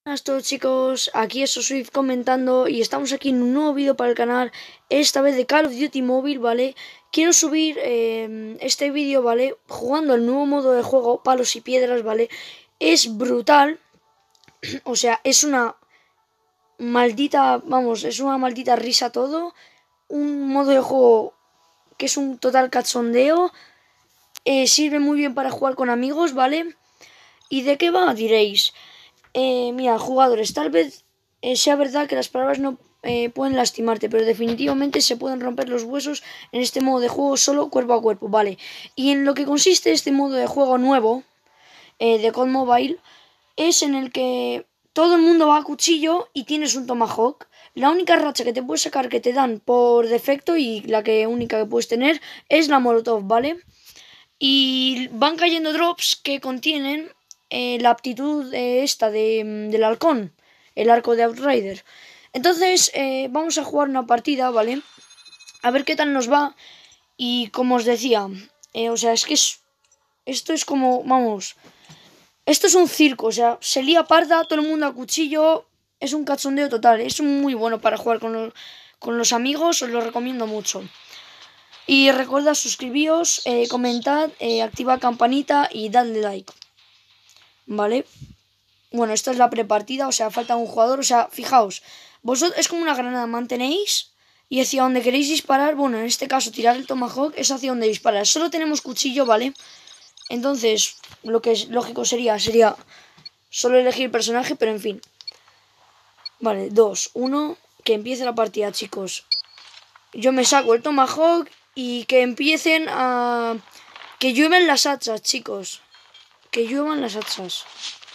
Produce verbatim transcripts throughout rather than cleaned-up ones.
Buenas a todos chicos, aquí es Swift comentando y estamos aquí en un nuevo vídeo para el canal, esta vez de Call of Duty Mobile, ¿vale? Quiero subir eh, este vídeo, ¿vale? Jugando el nuevo modo de juego, palos y piedras, ¿vale? Es brutal, o sea, es una maldita, vamos, es una maldita risa todo, un modo de juego que es un total cachondeo, eh, sirve muy bien para jugar con amigos, ¿vale? ¿Y de qué va? Diréis. Eh, mira, jugadores, tal vez eh, sea verdad que las palabras no eh, pueden lastimarte, pero definitivamente se pueden romper los huesos en este modo de juego solo cuerpo a cuerpo, ¿vale? Y en lo que consiste este modo de juego nuevo eh, de C O D Mobile es en el que todo el mundo va a cuchillo y tienes un tomahawk. La única racha que te puedes sacar que te dan por defecto y la que única que puedes tener es la molotov, ¿vale? Y van cayendo drops que contienen eh, la aptitud eh, esta de, mm, del halcón, el arco de Outrider. Entonces eh, vamos a jugar una partida, ¿vale? A ver qué tal nos va. Y como os decía, eh, o sea, es que es, esto es como, vamos, esto es un circo, o sea, se lía parda, todo el mundo a cuchillo, es un cachondeo total, es muy bueno para jugar con los, con los amigos, os lo recomiendo mucho. Y recuerda suscribíos, eh, comentad, eh, activad campanita y dadle like. ¿Vale? Bueno, esta es la prepartida, o sea, falta un jugador, o sea, fijaos, vosotros es como una granada, mantenéis y hacia donde queréis disparar, bueno, en este caso tirar el tomahawk es hacia donde disparar. Solo tenemos cuchillo, ¿vale? Entonces, lo que es lógico sería, sería solo elegir personaje, pero en fin. Vale, dos, uno, que empiece la partida, chicos. Yo me saco el tomahawk y que empiecen a... Que llueven las hachas, chicos. Que lluevan las hachas.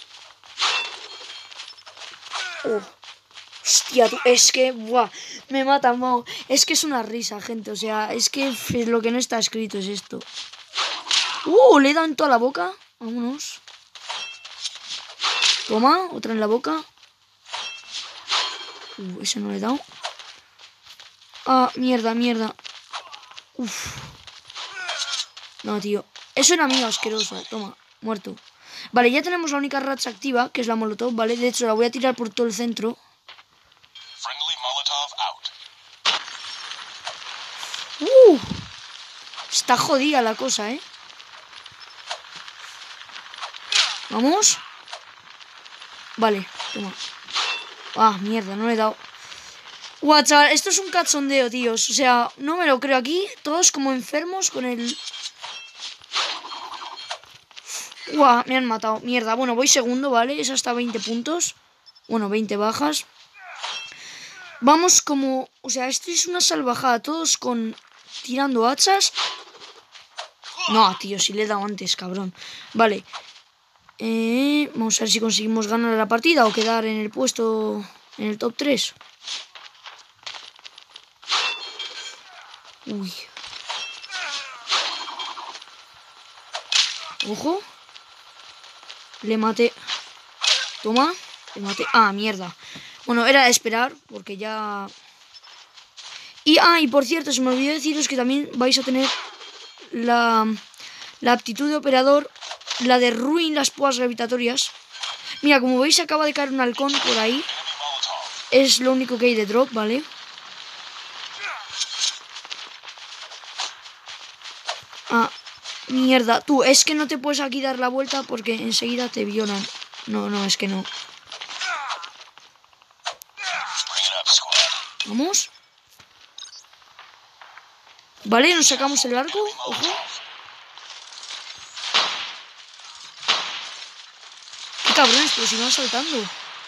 Oh. Hostia, tú, es que... Buah, me matan, wow. Es que es una risa, gente. O sea, es que lo que no está escrito es esto. Uh, le he dado en toda la boca. Vámonos. Toma, otra en la boca. Uh, ese no le he dado. Ah, mierda, mierda. Uf. No, tío. Eso era mío, asqueroso. Toma, muerto. Vale, ya tenemos la única racha activa, que es la molotov, ¿vale? De hecho, la voy a tirar por todo el centro. Uh, está jodida la cosa, ¿eh? Vamos. Vale, toma. Ah, mierda, no le he dado. Guau, chaval, esto es un cachondeo, tíos. O sea, no me lo creo aquí. Todos como enfermos con el... Guau, me han matado. Mierda, bueno, voy segundo, ¿vale? Es hasta veinte puntos. Bueno, veinte bajas. Vamos como... O sea, esto es una salvajada. Todos con... Tirando hachas. No, tío, si le he dado antes, cabrón. Vale. Eh, vamos a ver si conseguimos ganar la partida o quedar en el puesto... En el top tres. Uy. Ojo. Le maté. Toma. Le maté. Ah, mierda. Bueno, era de esperar porque ya... Y, ah, y por cierto, se me olvidó deciros que también vais a tener la, la aptitud de operador, la de Ruin, las púas gravitatorias. Mira, como veis acaba de caer un halcón por ahí. Es lo único que hay de drop, ¿vale? Ah, mierda. Tú, es que no te puedes aquí dar la vuelta porque enseguida te violan. No, no, es que no. Vamos. Vale, nos sacamos el arco. Ojo. Qué cabrones, pero si van saltando.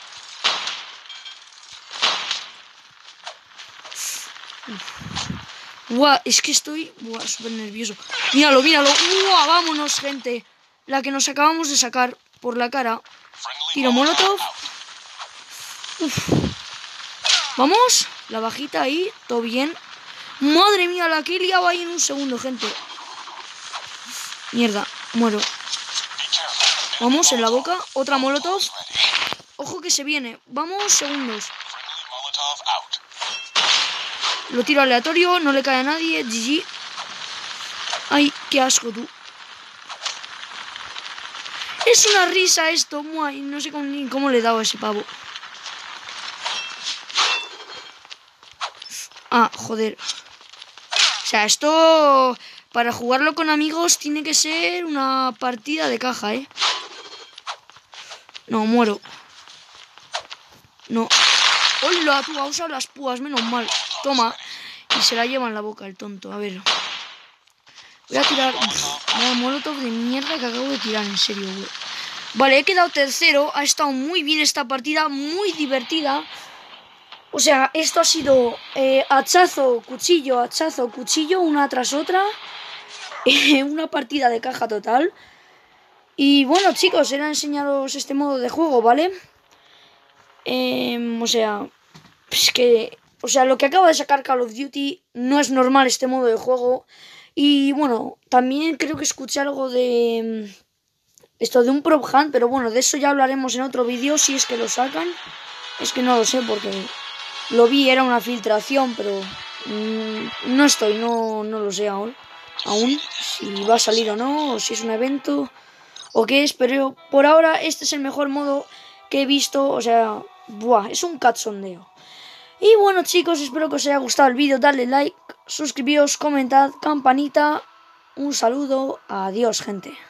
Buah, es que estoy buah, súper nervioso. Míralo, míralo. Buah, vámonos, gente. La que nos acabamos de sacar por la cara. Tiro molotov. Uf. Vamos. La bajita ahí. Todo bien. Madre mía, la que he liado ahí en un segundo, gente. Mierda, muero. Vamos, en la boca. Otra molotov. Ojo que se viene. Vamos, segundos. Lo tiro aleatorio, no le cae a nadie. G G. Ay, qué asco, tú. Es una risa esto. Muay, no sé cómo, ni cómo le he dado a ese pavo. Ah, joder. O sea, esto... Para jugarlo con amigos tiene que ser una partida de caja, ¿eh? No, muero. No. ¡Hola! Tú has usado las púas, menos mal. Toma. Y se la lleva en la boca el tonto. A ver. Voy a tirar... Vaya molotov de mierda que acabo de tirar, en serio, güey. Vale, he quedado tercero. Ha estado muy bien esta partida, muy divertida. O sea, esto ha sido eh, hachazo, cuchillo, hachazo, cuchillo, una tras otra. Una partida de caja total. Y bueno, chicos, era enseñaros este modo de juego, ¿vale? Eh, o sea, es que... O sea, lo que acaba de sacar Call of Duty no es normal este modo de juego. Y bueno, también creo que escuché algo de... Esto de un prop hunt, pero bueno, de eso ya hablaremos en otro vídeo si es que lo sacan. Es que no lo sé porque lo vi, era una filtración, pero mmm, no estoy, no, no lo sé aún. Aún, si va a salir o no, o si es un evento, o qué es, pero por ahora este es el mejor modo que he visto, o sea, buah, es un cachondeo. Y bueno chicos, espero que os haya gustado el vídeo, dadle like, suscribíos, comentad, campanita, un saludo, adiós gente.